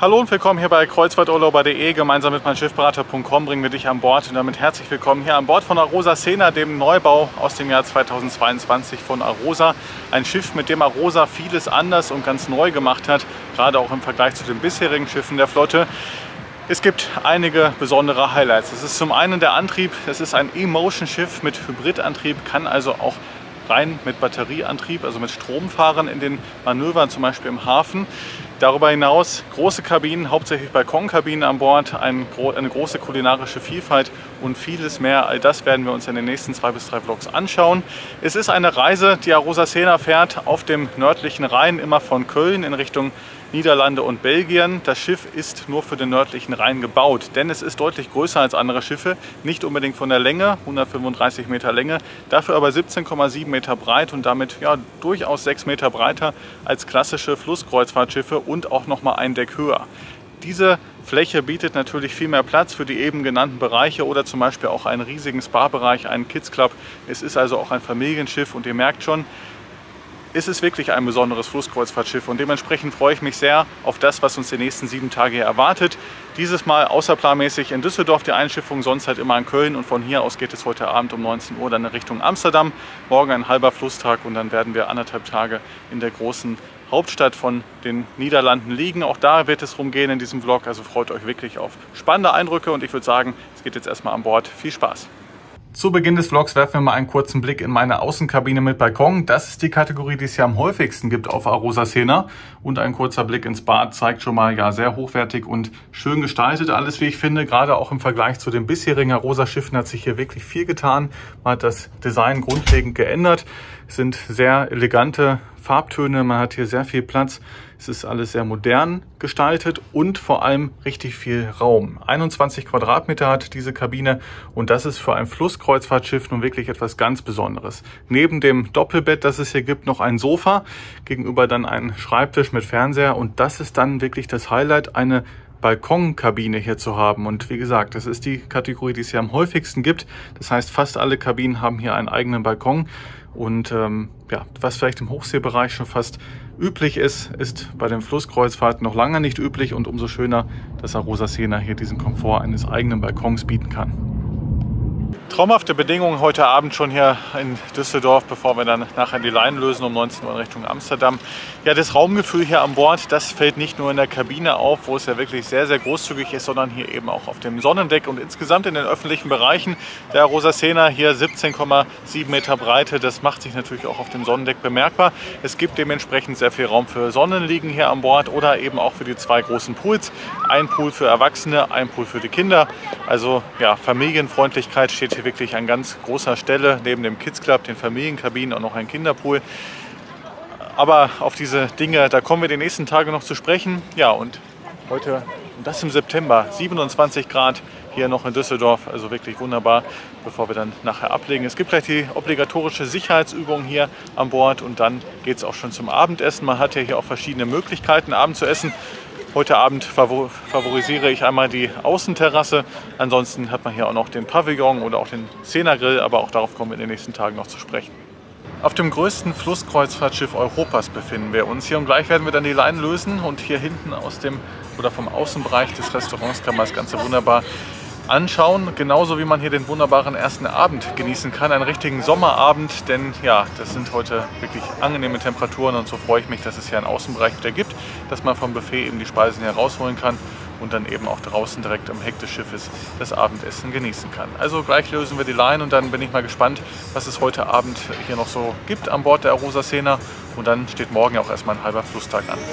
Hallo und willkommen hier bei kreuzfahrturlauber.de. Gemeinsam mit meinschiffberater.com bringen wir dich an Bord und damit herzlich willkommen hier an Bord von Arosa Sena, dem Neubau aus dem Jahr 2022 von Arosa. Ein Schiff, mit dem Arosa vieles anders und ganz neu gemacht hat, gerade auch im Vergleich zu den bisherigen Schiffen der Flotte. Es gibt einige besondere Highlights. Es ist zum einen der Antrieb. Es ist ein E-Motion-Schiff mit Hybridantrieb, kann also auch rein mit Batterieantrieb, also mit Strom fahren in den Manövern, zum Beispiel im Hafen. Darüber hinaus große Kabinen, hauptsächlich Balkonkabinen an Bord, eine große kulinarische Vielfalt und vieles mehr. All das werden wir uns in den nächsten 2 bis 3 Vlogs anschauen. Es ist eine Reise, die Arosa Sena fährt auf dem nördlichen Rhein, immer von Köln in Richtung Niederlande und Belgien. Das Schiff ist nur für den nördlichen Rhein gebaut, denn es ist deutlich größer als andere Schiffe, nicht unbedingt von der Länge, 135 Meter Länge, dafür aber 17,7 Meter breit und damit ja durchaus 6 Meter breiter als klassische Flusskreuzfahrtschiffe und auch noch mal ein Deck höher. Diese Fläche bietet natürlich viel mehr Platz für die eben genannten Bereiche oder zum Beispiel auch einen riesigen Spa-Bereich, einen Kids Club. Es ist also auch ein Familienschiff und ihr merkt schon, es ist wirklich ein besonderes Flusskreuzfahrtschiff und dementsprechend freue ich mich sehr auf das, was uns die nächsten 7 Tage hier erwartet. Dieses Mal außerplanmäßig in Düsseldorf die Einschiffung, sonst halt immer in Köln und von hier aus geht es heute Abend um 19 Uhr dann in Richtung Amsterdam. Morgen ein halber Flusstag und dann werden wir 1,5 Tage in der großen Hauptstadt von den Niederlanden liegen. Auch da wird es rumgehen in diesem Vlog, also freut euch wirklich auf spannende Eindrücke und ich würde sagen, es geht jetzt erstmal an Bord. Viel Spaß! Zu Beginn des Vlogs werfen wir mal einen kurzen Blick in meine Außenkabine mit Balkon. Das ist die Kategorie, die es ja am häufigsten gibt auf Arosa Sena. Und ein kurzer Blick ins Bad zeigt schon mal, ja, sehr hochwertig und schön gestaltet alles, wie ich finde. Gerade auch im Vergleich zu den bisherigen Arosa-Schiffen hat sich hier wirklich viel getan. Man hat das Design grundlegend geändert. Es sind sehr elegante Farbtöne, man hat hier sehr viel Platz. Es ist alles sehr modern gestaltet und vor allem richtig viel Raum. 21 Quadratmeter hat diese Kabine und das ist für ein Flusskreuzfahrtschiff nun wirklich etwas ganz Besonderes. Neben dem Doppelbett, das es hier gibt, noch ein Sofa, gegenüber dann ein Schreibtisch mit Fernseher und das ist dann wirklich das Highlight, eine Balkonkabine hier zu haben. Und wie gesagt, das ist die Kategorie, die es hier am häufigsten gibt. Das heißt, fast alle Kabinen haben hier einen eigenen Balkon. Und ja, was vielleicht im Hochseebereich schon fast üblich ist, ist bei den Flusskreuzfahrten noch lange nicht üblich und umso schöner, dass Arosa Sena hier diesen Komfort eines eigenen Balkons bieten kann. Traumhafte Bedingungen heute Abend schon hier in Düsseldorf, bevor wir dann nachher die Leinen lösen um 19 Uhr in Richtung Amsterdam. Ja, das Raumgefühl hier an Bord, das fällt nicht nur in der Kabine auf, wo es ja wirklich sehr, sehr großzügig ist, sondern hier eben auch auf dem Sonnendeck und insgesamt in den öffentlichen Bereichen. Der Arosa Sena hier 17,7 Meter Breite, das macht sich natürlich auch auf dem Sonnendeck bemerkbar. Es gibt dementsprechend sehr viel Raum für Sonnenliegen hier an Bord oder eben auch für die 2 großen Pools. Ein Pool für Erwachsene, ein Pool für die Kinder. Also ja, Familienfreundlichkeit steht hier wirklich an ganz großer Stelle, neben dem Kids Club, den Familienkabinen und noch ein Kinderpool. Aber auf diese Dinge, da kommen wir die nächsten Tage noch zu sprechen. Ja, und heute, und das im September, 27 Grad hier noch in Düsseldorf, also wirklich wunderbar, bevor wir dann nachher ablegen. Es gibt gleich die obligatorische Sicherheitsübung hier an Bord und dann geht es auch schon zum Abendessen. Man hat ja hier auch verschiedene Möglichkeiten, Abend zu essen. Heute Abend favorisiere ich einmal die Außenterrasse. Ansonsten hat man hier auch noch den Pavillon oder auch den Sena Grill, aber auch darauf kommen wir in den nächsten Tagen noch zu sprechen. Auf dem größten Flusskreuzfahrtschiff Europas befinden wir uns hier und gleich werden wir dann die Leinen lösen und hier hinten aus dem oder vom Außenbereich des Restaurants kann man das Ganze wunderbar anschauen, genauso wie man hier den wunderbaren ersten Abend genießen kann, einen richtigen Sommerabend, denn ja, das sind heute wirklich angenehme Temperaturen und so freue ich mich, dass es hier einen Außenbereich wieder gibt, dass man vom Buffet eben die Speisen herausholen kann und dann eben auch draußen direkt am Heck des Schiffes das Abendessen genießen kann. Also gleich lösen wir die Leinen und dann bin ich mal gespannt, was es heute Abend hier noch so gibt an Bord der Arosa Sena und dann steht morgen auch erstmal ein halber Flusstag an.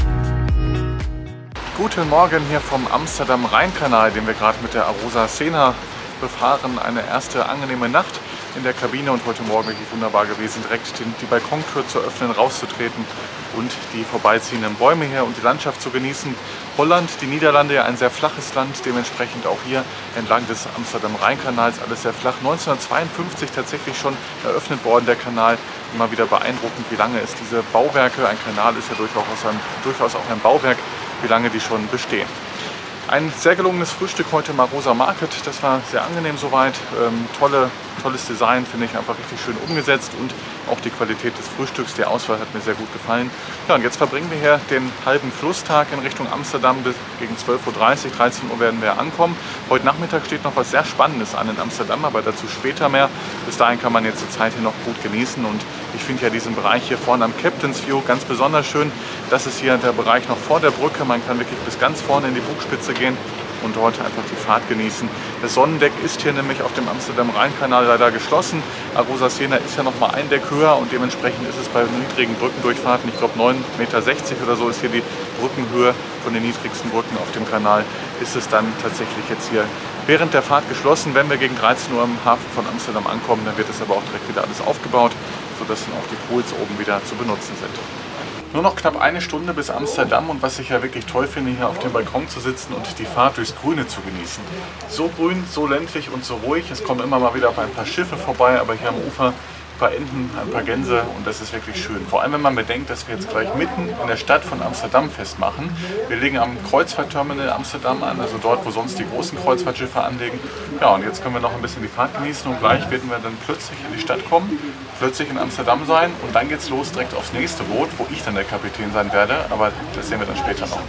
Guten Morgen hier vom Amsterdam Rheinkanal, den wir gerade mit der Arosa Sena befahren, eine erste angenehme Nacht in der Kabine und heute Morgen wirklich wunderbar gewesen, direkt die Balkontür zu öffnen, rauszutreten und die vorbeiziehenden Bäume hier und die Landschaft zu genießen. Holland, die Niederlande, ja ein sehr flaches Land, dementsprechend auch hier entlang des Amsterdam-Rhein-Kanals alles sehr flach. 1952 tatsächlich schon eröffnet worden, der Kanal. Immer wieder beeindruckend, wie lange es diese Bauwerke, ein Kanal ist ja durchaus auch ein Bauwerk, wie lange die schon bestehen. Ein sehr gelungenes Frühstück heute im Arosa Market, das war sehr angenehm soweit, tolles Design, finde ich einfach richtig schön umgesetzt und auch die Qualität des Frühstücks, die Auswahl hat mir sehr gut gefallen. Ja, und jetzt verbringen wir hier den halben Flusstag in Richtung Amsterdam, bis gegen 12:30 Uhr, 13 Uhr werden wir ankommen. Heute Nachmittag steht noch was sehr Spannendes an in Amsterdam, aber dazu später mehr. Bis dahin kann man jetzt die Zeit hier noch gut genießen und ich finde ja diesen Bereich hier vorne am Captain's View ganz besonders schön. Das ist hier der Bereich noch vor der Brücke, man kann wirklich bis ganz vorne in die Bugspitze gehen und dort einfach die Fahrt genießen. Das Sonnendeck ist hier nämlich auf dem Amsterdam-Rhein-Kanal leider geschlossen. Arosa Sena ist ja noch mal ein Deck höher und dementsprechend ist es bei niedrigen Brückendurchfahrten, ich glaube 9,60 Meter oder so ist hier die Brückenhöhe von den niedrigsten Brücken auf dem Kanal, ist es dann tatsächlich jetzt hier während der Fahrt geschlossen. Wenn wir gegen 13 Uhr im Hafen von Amsterdam ankommen, dann wird es aber auch direkt wieder alles aufgebaut, sodass dann auch die Pools oben wieder zu benutzen sind. Nur noch knapp eine Stunde bis Amsterdam und was ich ja wirklich toll finde, hier auf dem Balkon zu sitzen und die Fahrt durchs Grüne zu genießen. So grün, so ländlich und so ruhig. Es kommen immer mal wieder auf ein paar Schiffe vorbei, aber hier am Ufer ein paar Enten, ein paar Gänse und das ist wirklich schön. Vor allem, wenn man bedenkt, dass wir jetzt gleich mitten in der Stadt von Amsterdam festmachen. Wir legen am Kreuzfahrtterminal Amsterdam an, also dort, wo sonst die großen Kreuzfahrtschiffe anlegen. Ja, und jetzt können wir noch ein bisschen die Fahrt genießen und gleich werden wir dann plötzlich in die Stadt kommen, plötzlich in Amsterdam sein und dann geht's los direkt aufs nächste Boot, wo ich dann der Kapitän sein werde, aber das sehen wir dann später noch.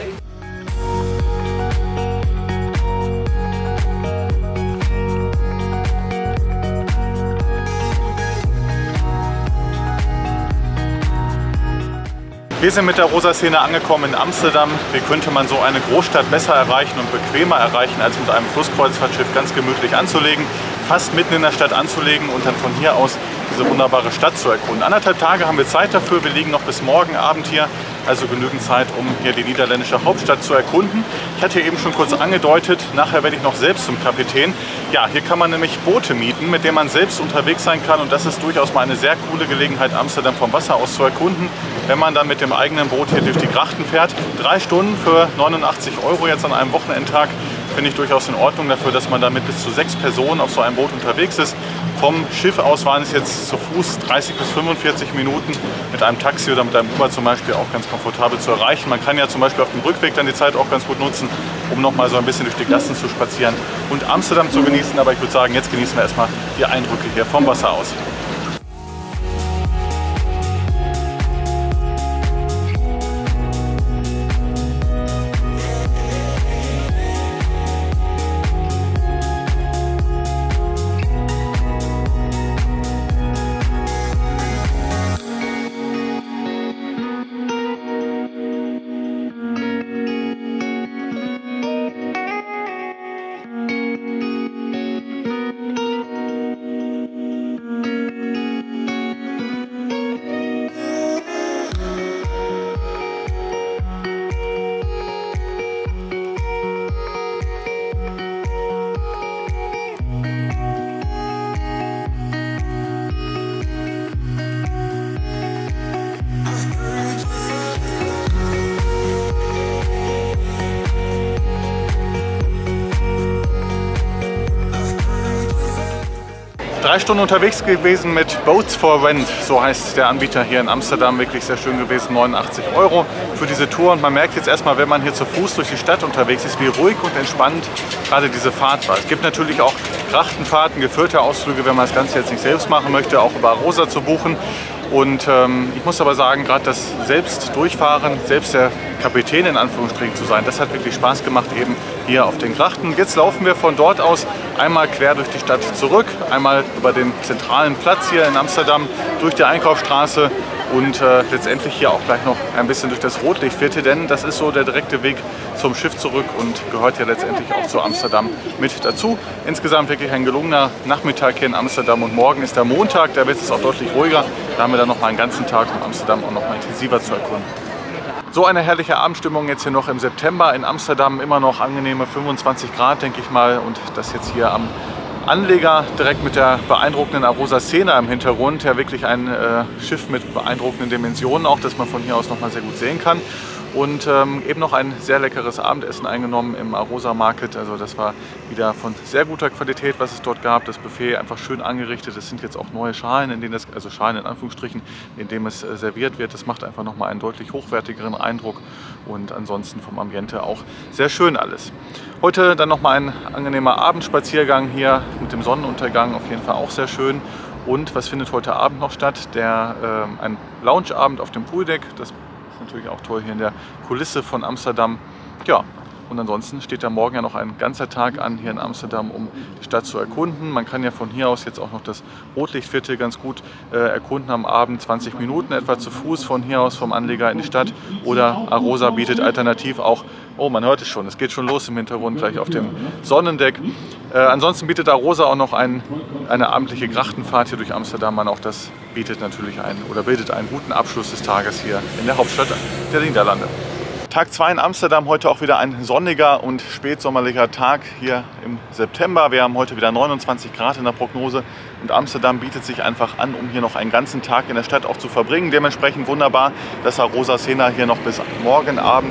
Wir sind mit der Arosa Sena angekommen in Amsterdam. Wie könnte man so eine Großstadt besser erreichen und bequemer erreichen, als mit einem Flusskreuzfahrtschiff ganz gemütlich anzulegen, fast mitten in der Stadt anzulegen und dann von hier aus diese wunderbare Stadt zu erkunden. 1,5 Tage haben wir Zeit dafür. Wir liegen noch bis morgen Abend hier, also genügend Zeit, um hier die niederländische Hauptstadt zu erkunden. Ich hatte eben schon kurz angedeutet, nachher werde ich noch selbst zum Kapitän. Ja, hier kann man nämlich Boote mieten, mit denen man selbst unterwegs sein kann und das ist durchaus mal eine sehr coole Gelegenheit, Amsterdam vom Wasser aus zu erkunden, wenn man dann mit dem eigenen Boot hier durch die Grachten fährt. 3 Stunden für 89 € jetzt an einem Wochenendtag finde ich durchaus in Ordnung dafür, dass man da mit bis zu 6 Personen auf so einem Boot unterwegs ist. Vom Schiff aus waren es jetzt zu Fuß 30 bis 45 Minuten, mit einem Taxi oder mit einem Uber zum Beispiel auch ganz komfortabel zu erreichen. Man kann ja zum Beispiel auf dem Rückweg dann die Zeit auch ganz gut nutzen, um noch mal so ein bisschen durch die Gassen zu spazieren und Amsterdam zu genießen. Aber ich würde sagen, jetzt genießen wir erstmal die Eindrücke hier vom Wasser aus. Drei Stunden unterwegs gewesen mit Boats for Rent, so heißt der Anbieter hier in Amsterdam, wirklich sehr schön gewesen, 89 € für diese Tour. Und man merkt jetzt erstmal, wenn man hier zu Fuß durch die Stadt unterwegs ist, wie ruhig und entspannt gerade diese Fahrt war. Es gibt natürlich auch Grachtenfahrten, geführte Ausflüge, wenn man das Ganze jetzt nicht selbst machen möchte, auch über Arosa zu buchen. Und ich muss aber sagen, gerade das selbst durchfahren, selbst der Kapitän in Anführungsstrichen zu sein, das hat wirklich Spaß gemacht eben hier auf den Grachten. Jetzt laufen wir von dort aus einmal quer durch die Stadt zurück, einmal über den zentralen Platz hier in Amsterdam, durch die Einkaufsstraße und letztendlich hier auch gleich noch ein bisschen durch das Rotlichtviertel, denn das ist so der direkte Weg zum Schiff zurück und gehört ja letztendlich auch zu Amsterdam mit dazu. Insgesamt wirklich ein gelungener Nachmittag hier in Amsterdam und morgen ist der Montag, da wird es auch deutlich ruhiger. Da haben wir dann noch mal einen ganzen Tag, um Amsterdam auch noch mal intensiver zu erkunden. So eine herrliche Abendstimmung jetzt hier noch im September in Amsterdam, immer noch angenehme 25 Grad, denke ich mal, und das jetzt hier am Anleger direkt mit der beeindruckenden Arosa Sena im Hintergrund. Ja, wirklich ein Schiff mit beeindruckenden Dimensionen, auch das man von hier aus noch mal sehr gut sehen kann. Und eben noch ein sehr leckeres Abendessen eingenommen im Arosa Market. Also das war wieder von sehr guter Qualität, was es dort gab. Das Buffet einfach schön angerichtet. Es sind jetzt auch neue Schalen, in denen das, also Schalen in Anführungsstrichen, in denen es serviert wird. Das macht einfach nochmal einen deutlich hochwertigeren Eindruck. Und ansonsten vom Ambiente auch sehr schön alles. Heute dann nochmal ein angenehmer Abendspaziergang hier mit dem Sonnenuntergang. Auf jeden Fall auch sehr schön. Und was findet heute Abend noch statt? Ein Loungeabend auf dem Pooldeck. Das natürlich auch toll hier in der Kulisse von Amsterdam. Ja, und ansonsten steht da morgen ja noch ein ganzer Tag an hier in Amsterdam, um die Stadt zu erkunden. Man kann ja von hier aus jetzt auch noch das Rotlichtviertel ganz gut erkunden am Abend, 20 Minuten etwa zu Fuß von hier aus vom Anleger in die Stadt. Oder Arosa bietet alternativ auch, oh man hört es schon, es geht schon los im Hintergrund gleich auf dem Sonnendeck. Ansonsten bietet Arosa auch noch eine abendliche Grachtenfahrt hier durch Amsterdam an. Auch das bietet natürlich bildet einen guten Abschluss des Tages hier in der Hauptstadt der Niederlande. Tag 2 in Amsterdam, heute auch wieder ein sonniger und spätsommerlicher Tag hier im September. Wir haben heute wieder 29 Grad in der Prognose und Amsterdam bietet sich einfach an, um hier noch einen ganzen Tag in der Stadt auch zu verbringen. Dementsprechend wunderbar, dass Arosa Sena hier noch bis morgen Abend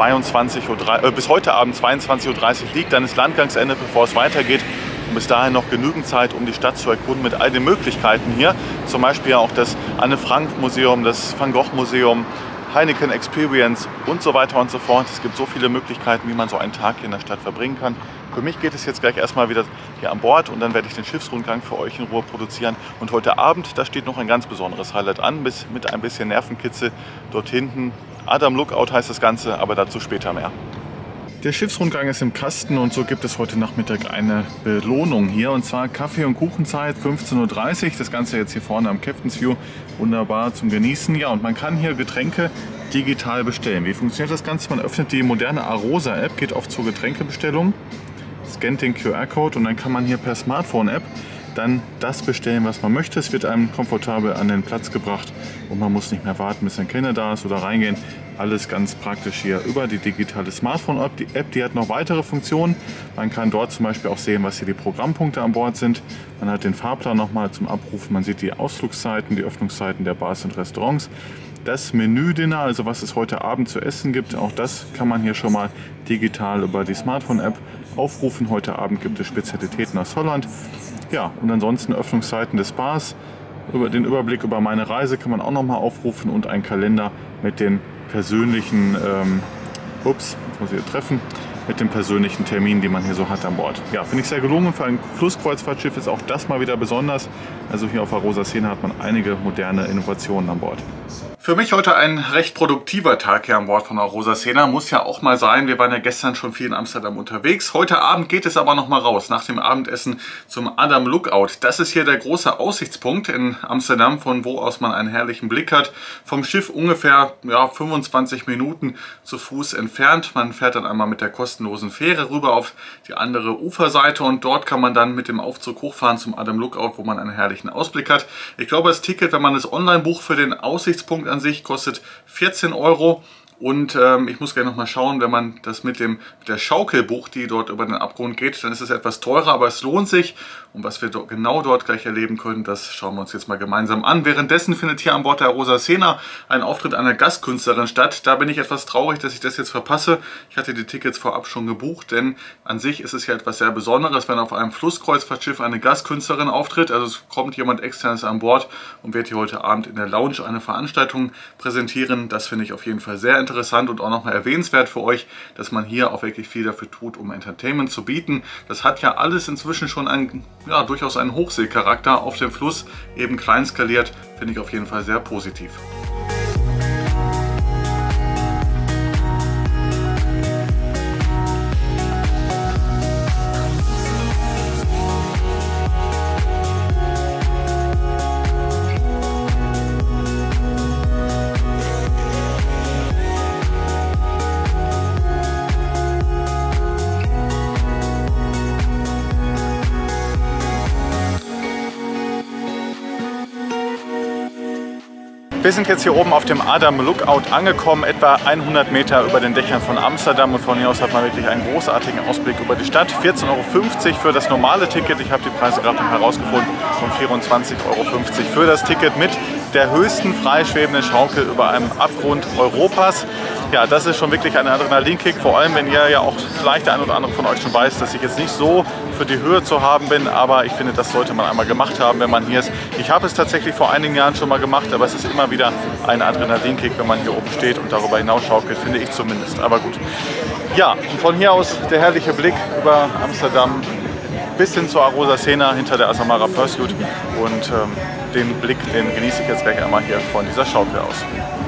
bis heute Abend 22:30 Uhr liegt. Dann ist Landgangsende, bevor es weitergeht. Und bis dahin noch genügend Zeit, um die Stadt zu erkunden mit all den Möglichkeiten hier. Zum Beispiel auch das Anne Frank Museum, das Van Gogh Museum, Heineken Experience und so weiter und so fort. Es gibt so viele Möglichkeiten, wie man so einen Tag hier in der Stadt verbringen kann. Für mich geht es jetzt gleich erstmal wieder hier an Bord und dann werde ich den Schiffsrundgang für euch in Ruhe produzieren. Und heute Abend, da steht noch ein ganz besonderes Highlight an, mit ein bisschen Nervenkitzel dort hinten. Adam Lookout heißt das Ganze, aber dazu später mehr. Der Schiffsrundgang ist im Kasten und so gibt es heute Nachmittag eine Belohnung hier, und zwar Kaffee- und Kuchenzeit 15:30 Uhr. Das Ganze jetzt hier vorne am Captain's View, wunderbar zum Genießen. Ja, und man kann hier Getränke digital bestellen. Wie funktioniert das Ganze? Man öffnet die moderne Arosa-App, geht auf zur Getränkebestellung, scannt den QR-Code und dann kann man hier per Smartphone-App dann das bestellen, was man möchte. Es wird einem komfortabel an den Platz gebracht und man muss nicht mehr warten, bis ein Kellner da ist oder reingehen. Alles ganz praktisch hier über die digitale Smartphone-App. Die App, die hat noch weitere Funktionen. Man kann dort zum Beispiel auch sehen, was hier die Programmpunkte an Bord sind. Man hat den Fahrplan nochmal zum Abrufen. Man sieht die Ausflugszeiten, die Öffnungszeiten der Bars und Restaurants. Das Menü-Dinner, also was es heute Abend zu essen gibt, auch das kann man hier schon mal digital über die Smartphone-App aufrufen. Heute Abend gibt es Spezialitäten aus Holland. Ja, und ansonsten Öffnungszeiten des Bars. Den Überblick über meine Reise kann man auch noch mal aufrufen und einen Kalender mit den persönlichen mit dem persönlichen Termin, die man hier so hat an Bord. Ja, finde ich sehr gelungen. Für ein Flusskreuzfahrtschiff ist auch das mal wieder besonders. Also hier auf Arosa Sena hat man einige moderne Innovationen an Bord. Für mich heute ein recht produktiver Tag hier an Bord von Arosa Sena. Muss ja auch mal sein. Wir waren ja gestern schon viel in Amsterdam unterwegs. Heute Abend geht es aber noch mal raus, nach dem Abendessen zum Adam Lookout. Das ist hier der große Aussichtspunkt in Amsterdam, von wo aus man einen herrlichen Blick hat. Vom Schiff ungefähr 25 Minuten zu Fuß entfernt. Man fährt dann einmal mit der kostenlosen Fähre rüber auf die andere Uferseite und dort kann man dann mit dem Aufzug hochfahren zum Adam Lookout, wo man einen herrlichen Ausblick hat. Ich glaube, das Ticket, wenn man das online bucht für den Aussichtspunkt an sich, kostet 14 €. Und ich muss gleich noch mal schauen, wenn man das mit der Schaukel bucht, die dort über den Abgrund geht, dann ist es etwas teurer, aber es lohnt sich. Und was wir genau dort gleich erleben können, das schauen wir uns jetzt mal gemeinsam an. Währenddessen findet hier an Bord der Arosa Sena ein Auftritt einer Gastkünstlerin statt. Da bin ich etwas traurig, dass ich das jetzt verpasse. Ich hatte die Tickets vorab schon gebucht, denn an sich ist es ja etwas sehr Besonderes, wenn auf einem Flusskreuzfahrtschiff eine Gastkünstlerin auftritt. Also es kommt jemand externes an Bord und wird hier heute Abend in der Lounge eine Veranstaltung präsentieren. Das finde ich auf jeden Fall sehr interessant und auch nochmal erwähnenswert für euch, dass man hier auch wirklich viel dafür tut, um Entertainment zu bieten. Das hat ja alles inzwischen schon durchaus einen Hochseecharakter auf dem Fluss, eben klein skaliert, finde ich auf jeden Fall sehr positiv. Wir sind jetzt hier oben auf dem Adam Lookout angekommen, etwa 100 Meter über den Dächern von Amsterdam, und von hier aus hat man wirklich einen großartigen Ausblick über die Stadt. 14,50 € für das normale Ticket, ich habe die Preise gerade noch herausgefunden, und 24,50 € für das Ticket mit der höchsten freischwebenden Schaukel über einem Abgrund Europas. Ja, das ist schon wirklich ein Adrenalinkick, vor allem wenn ihr ja auch vielleicht der ein oder andere von euch schon weiß, dass ich jetzt nicht so für die Höhe zu haben bin, aber ich finde, das sollte man einmal gemacht haben, wenn man hier ist. Ich habe es tatsächlich vor einigen Jahren schon mal gemacht, aber es ist immer wieder ein Adrenalinkick, wenn man hier oben steht und darüber hinaus schaukelt, finde ich zumindest. Aber gut. Ja, und von hier aus der herrliche Blick über Amsterdam bis hin zur Arosa Sena hinter der Asamara Pursuit, und den Blick, den genieße ich jetzt gleich einmal hier von dieser Schaukel aus.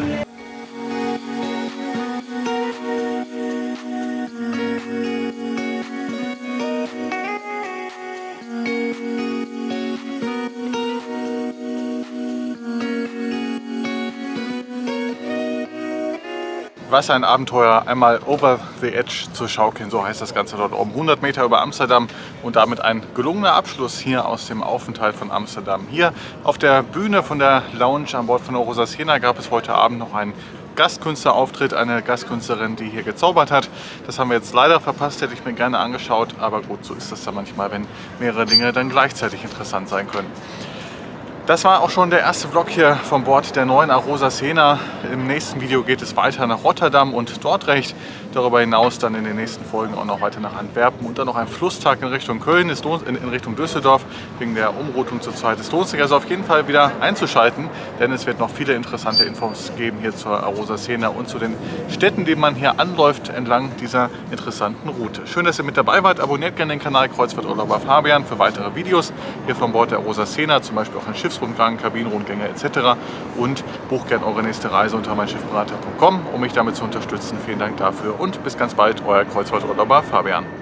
Was ein Abenteuer, einmal over the edge zu schaukeln, so heißt das Ganze dort oben. 100 Meter über Amsterdam und damit ein gelungener Abschluss hier aus dem Aufenthalt von Amsterdam. Hier auf der Bühne von der Lounge an Bord von Arosa Sena gab es heute Abend noch einen Gastkünstlerauftritt, eine Gastkünstlerin, die hier gezaubert hat. Das haben wir jetzt leider verpasst, hätte ich mir gerne angeschaut, aber gut, so ist das dann manchmal, wenn mehrere Dinge dann gleichzeitig interessant sein können. Das war auch schon der erste Vlog hier von Bord der neuen Arosa Sena. Im nächsten Video geht es weiter nach Rotterdam und Dordrecht. Darüber hinaus dann in den nächsten Folgen auch noch weiter nach Antwerpen und dann noch ein Flusstag in Richtung Köln, in Richtung Düsseldorf, wegen der Umroutung zurzeit. Es lohnt sich also auf jeden Fall wieder einzuschalten, denn es wird noch viele interessante Infos geben hier zur Arosa Sena und zu den Städten, die man hier anläuft entlang dieser interessanten Route. Schön, dass ihr mit dabei wart. Abonniert gerne den Kanal Kreuzfahrturlauber Fabian für weitere Videos hier von Bord der Arosa Sena, zum Beispiel auch ein Schiffsrundgang, Kabinenrundgänge etc. Und bucht gerne eure nächste Reise unter meinschiffberater.com, um mich damit zu unterstützen. Vielen Dank dafür und bis ganz bald, euer Kreuzfahrturlauber Fabian.